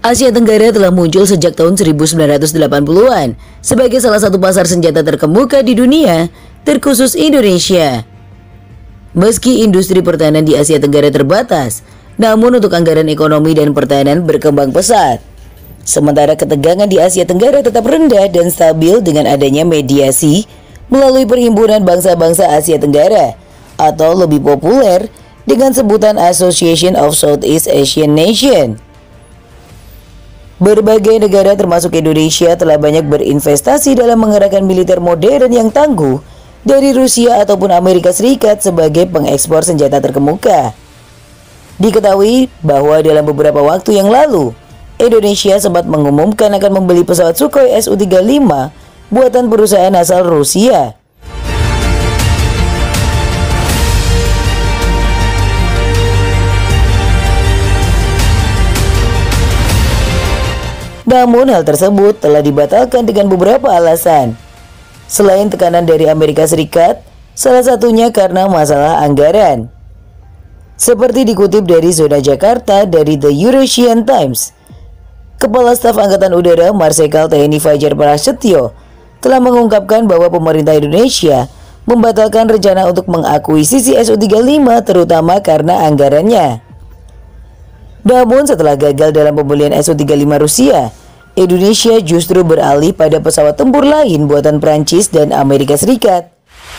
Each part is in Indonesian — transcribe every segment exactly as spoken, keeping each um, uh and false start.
Asia Tenggara telah muncul sejak tahun seribu sembilan ratus delapan puluhan sebagai salah satu pasar senjata terkemuka di dunia, terkhusus Indonesia. Meski industri pertahanan di Asia Tenggara terbatas, namun untuk anggaran ekonomi dan pertahanan berkembang pesat. Sementara ketegangan di Asia Tenggara tetap rendah dan stabil dengan adanya mediasi melalui Perhimpunan Bangsa-Bangsa Asia Tenggara atau lebih populer dengan sebutan Association of Southeast Asian Nations. Berbagai negara termasuk Indonesia telah banyak berinvestasi dalam mengerahkan militer modern yang tangguh dari Rusia ataupun Amerika Serikat sebagai pengekspor senjata terkemuka. Diketahui bahwa dalam beberapa waktu yang lalu, Indonesia sempat mengumumkan akan membeli pesawat Sukhoi S U tiga puluh lima buatan perusahaan asal Rusia. Namun hal tersebut telah dibatalkan dengan beberapa alasan. Selain tekanan dari Amerika Serikat, salah satunya karena masalah anggaran. Seperti dikutip dari Zona Jakarta dari The Eurasian Times, Kepala Staf Angkatan Udara Marsikal T N I Fajar Prasetyo telah mengungkapkan bahwa pemerintah Indonesia membatalkan rencana untuk mengakuisisi S U tiga puluh lima terutama karena anggarannya. Namun setelah gagal dalam pembelian S U tiga puluh lima Rusia, Indonesia justru beralih pada pesawat tempur lain buatan Prancis dan Amerika Serikat.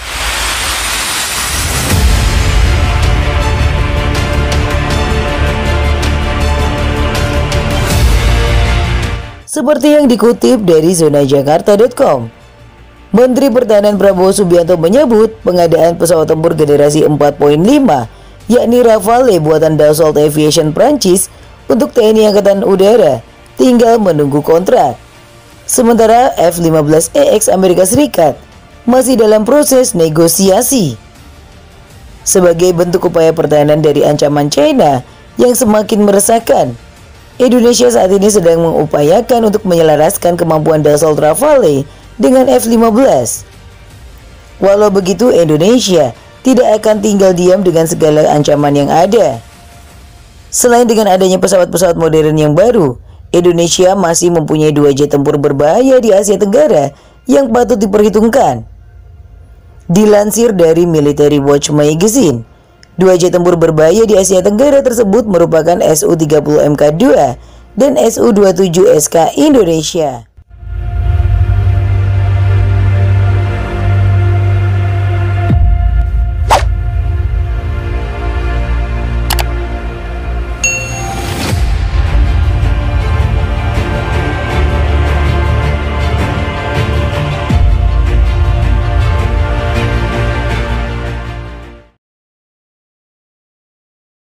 Seperti yang dikutip dari zona jakarta titik com, Menteri Pertahanan Prabowo Subianto menyebut pengadaan pesawat tempur generasi empat titik lima yakni Rafale buatan Dassault Aviation Prancis untuk T N I Angkatan Udara tinggal menunggu kontrak. Sementara F lima belas E X Amerika Serikat masih dalam proses negosiasi. Sebagai bentuk upaya pertahanan dari ancaman China yang semakin meresahkan, Indonesia saat ini sedang mengupayakan untuk menyelaraskan kemampuan Dassault Rafale dengan F lima belas. Walau begitu, Indonesia tidak akan tinggal diam dengan segala ancaman yang ada. Selain dengan adanya pesawat-pesawat modern yang baru, Indonesia masih mempunyai dua jet tempur berbahaya di Asia Tenggara yang patut diperhitungkan. Dilansir dari Military Watch Magazine, dua jet tempur berbahaya di Asia Tenggara tersebut merupakan S U tiga puluh M K dua dan S U dua puluh tujuh S K Indonesia.